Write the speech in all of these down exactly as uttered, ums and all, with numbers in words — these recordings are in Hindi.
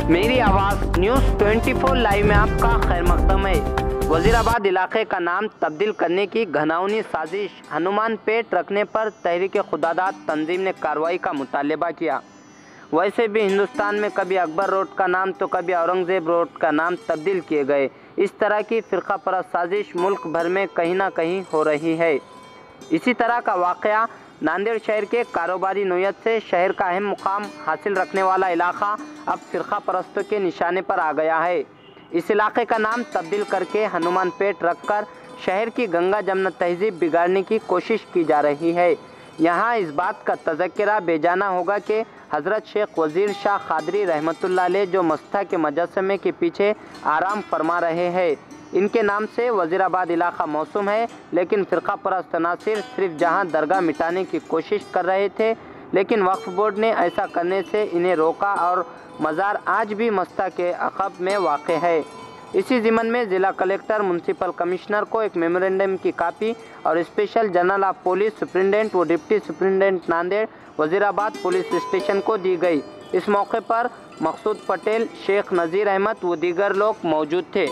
मेरी आवाज़ न्यूज़ चौबीस लाइव में आपका खैर मकदम है। वजीराबाद इलाके का नाम तब्दील करने की घिनौनी साजिश, हनुमान पेट रखने पर तहरीक खुदादाद तंजीम ने कार्रवाई का मुतालबा किया। वैसे भी हिंदुस्तान में कभी अकबर रोड का नाम तो कभी औरंगजेब रोड का नाम तब्दील किए गए। इस तरह की फ़िरका परस्त साजिश मुल्क भर में कहीं ना कहीं हो रही है। इसी तरह का वाक़या नांदेड़ शहर के कारोबारी नोयत से शहर का अहम मुकाम हासिल रखने वाला इलाका अब फ़िरका परस्तों के निशाने पर आ गया है। इस इलाके का नाम तब्दील करके हनुमान पेट रखकर शहर की गंगा जमुना तहजीब बिगाड़ने की कोशिश की जा रही है। यहाँ इस बात का तज़किरा बेजाना होगा कि हज़रत शेख वज़ीर शाह क़ादरी रहमतुल्लाह अलैह जो मस्ता के मुजस्समे के पीछे आराम फरमा रहे हैं, इनके नाम से वज़ीराबाद इलाका मौसूम है। लेकिन फ़िरका परस्त अनासिर सिर्फ जहां दरगाह मिटाने की कोशिश कर रहे थे, लेकिन वक्फ बोर्ड ने ऐसा करने से इन्हें रोका और मज़ार आज भी मस्ता के अक़ब में वाक़ है। इसी ज़िमन में ज़िला कलेक्टर म्युनिसिपल कमिश्नर को एक मेमोरेंडम की कापी और special general of police superintendent व deputy superintendent Nanded Wazirabad police station को दी गई। इस मौके पर मकसूद पटेल, शेख नज़ीर अहमद व दीगर लोग मौजूद थे।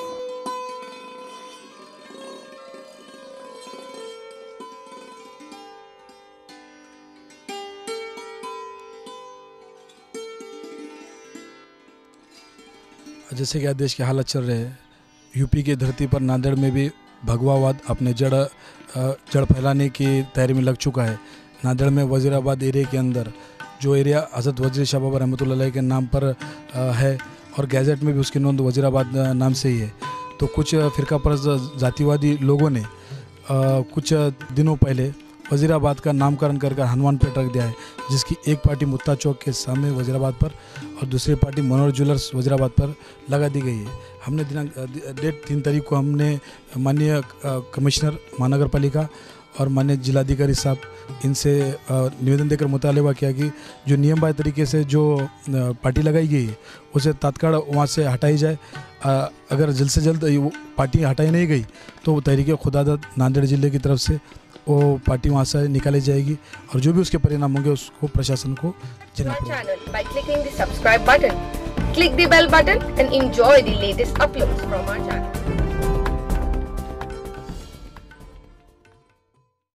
जैसे कि आज देश के हालत चल रहे हैं, यूपी की धरती पर नांदेड़ में भी भगवावाद अपने जड़ जड़ फैलाने की तैयारी में लग चुका है। नांदेड़ में वज़ीराबाद एरिया के अंदर जो एरिया हज़रत वज़ीर शाह बाबा रहमतुल्लाह अलैह के नाम पर है और गैजेट में भी उसकी नोंद वज़ीराबाद नाम से ही है, तो कुछ फ़िरका परस्त जातिवादी लोगों ने कुछ दिनों पहले वज़ीराबाद का नामकरण कर कर हनुमान पेट रख दिया है, जिसकी एक पार्टी मुत्ता चौक के सामने वज़ीराबाद पर और दूसरी पार्टी मनोहर ज्वेलर्स वज़ीराबाद पर लगा दी गई है। हमने दिनांक डेट तीन तारीख को हमने माननीय कमिश्नर महानगर पालिका और माननीय जिलाधिकारी साहब इनसे निवेदन देकर मुतालबा किया कि जो नियमबाह्य तरीके से जो पार्टी लगाई गई है उसे तत्काल वहाँ से हटाई जाए। अगर जल्द से जल्द वो पार्टी हटाई नहीं गई तो तहरीक खुदादाद नांदेड़ ज़िले की तरफ से वो पार्टी वहाँ से निकाली जाएगी और जो भी उसके परिणाम होंगे उसको प्रशासन को झेलना पड़ेगा। By clicking the subscribe button, click the bell button and enjoy the latest uploads from our channel.